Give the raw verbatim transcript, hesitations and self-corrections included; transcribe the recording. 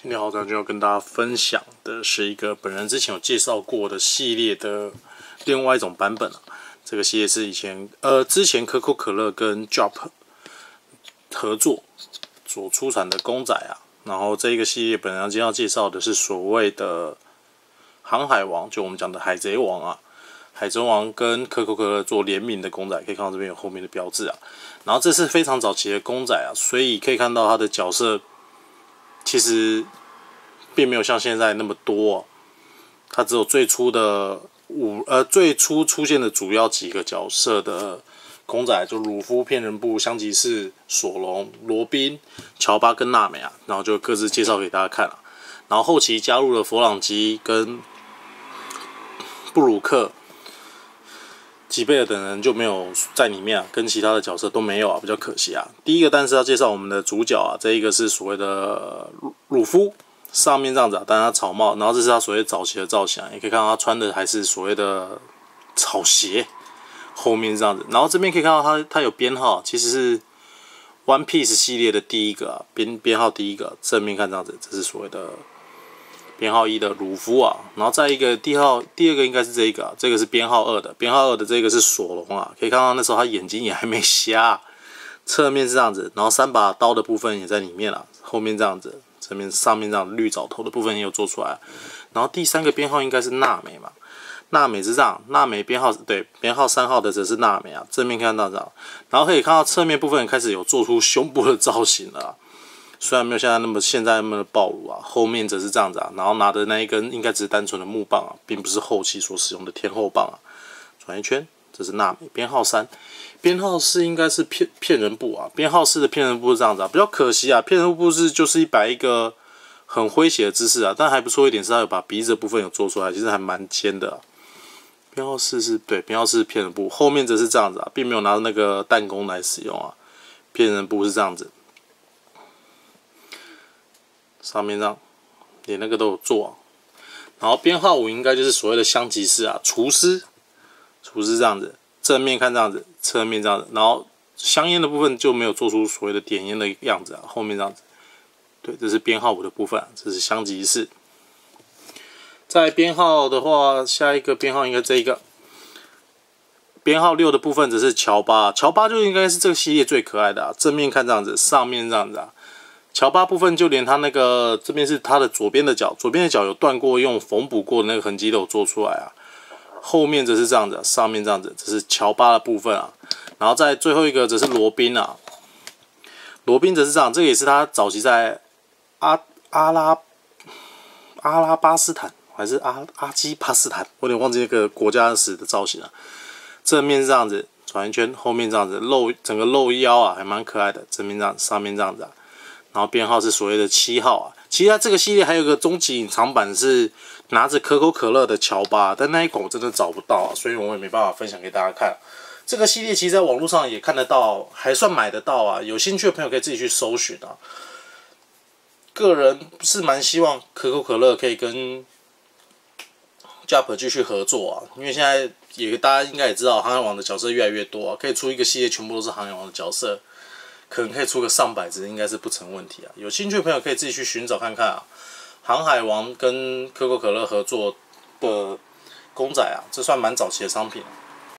今天好，咱就要跟大家分享的是一个本人之前有介绍过的系列的另外一种版本啊。这个系列是以前呃之前可口可乐跟 Jump 合作所出产的公仔啊。然后这一个系列本人今天要介绍的是所谓的航海王，就我们讲的海贼王啊。海贼王跟可口可乐做联名的公仔，可以看到这边有后面的标志啊。然后这是非常早期的公仔啊，所以可以看到它的角色其实并没有像现在那么多、啊，它只有最初的五呃最初出现的主要几个角色的公仔，就鲁夫、骗人部、香吉士、索隆、罗宾、乔巴跟娜美啊，然后就各自介绍给大家看啊。然后后期加入了佛朗基跟布鲁克、吉贝尔等人就没有在里面啊，跟其他的角色都没有啊，比较可惜啊。第一个，但是要介绍我们的主角啊，这一个是所谓的鲁夫，上面这样子啊，但是他草帽，然后这是他所谓早期的造型啊，也可以看到他穿的还是所谓的草鞋，后面这样子，然后这边可以看到他他有编号，其实是 One Piece 系列的第一个啊，编编号第一个，正面看这样子，这是所谓的编号一的鲁夫啊，然后再一个第号第二个应该是这个、啊，这个是编号二的，编号二的这个是索隆啊，可以看到那时候他眼睛也还没瞎、啊，侧面是这样子，然后三把刀的部分也在里面了、啊，后面这样子，这边上面这样绿藻头的部分也有做出来，然后第三个编号应该是娜美嘛，娜美是这样，娜美编号对编号三号的则是娜美啊，正面看到这样，然后可以看到侧面部分开始有做出胸部的造型了、啊。虽然没有现在那么现在那么暴露啊，后面则是这样子啊，然后拿的那一根应该只是单纯的木棒啊，并不是后期所使用的天后棒啊。转一圈，这是娜美编号三，编号四应该是骗骗人部啊，编号四的骗人部是这样子啊，比较可惜啊，骗人部是就是一摆一个很诙谐的姿势啊，但还不错一点是它有把鼻子的部分有做出来，其实还蛮尖的、啊。编号四是对，编号四是骗人部，后面则是这样子啊，并没有拿那个弹弓来使用啊，骗人部是这样子。上面这样，连那个都有做、啊，然后编号五应该就是所谓的香吉士啊，厨师，厨师这样子，正面看这样子，侧面这样子，然后香烟的部分就没有做出所谓的点烟的样子啊，后面这样子，对，这是编号五的部分、啊，这是香吉士。在编号的话，下一个编号应该这一个，编号六的部分则是乔巴，乔巴就应该是这个系列最可爱的啊，正面看这样子，上面这样子啊。乔巴部分就连他那个这边是他的左边的脚，左边的脚有断过，用缝补过的那个痕迹都有做出来啊。后面则是这样子，上面这样子，这是乔巴的部分啊。然后在最后一个则是罗宾啊，罗宾则是这样，这个也是他早期在阿阿拉阿拉巴斯坦还是阿阿基巴斯坦，我有点忘记那个国家史的造型了、啊。正面是这样子，转一圈，后面这样子，露整个露腰啊，还蛮可爱的。正面这样，上面这样子啊。然后编号是所谓的七号啊，其实它这个系列还有个终极隐藏版是拿着可口可乐的乔巴，但那一口我真的找不到啊，所以我也没办法分享给大家看。这个系列其实在网络上也看得到，还算买得到啊，有兴趣的朋友可以自己去搜寻啊。个人是蛮希望可口可乐可以跟 Jump 继续合作啊，因为现在也大家应该也知道，航海王的角色越来越多啊，可以出一个系列全部都是航海王的角色。可能可以出个上百只，应该是不成问题啊。有兴趣的朋友可以自己去寻找看看啊。航海王跟可口可乐合作的公仔啊，这算蛮早期的商品、啊。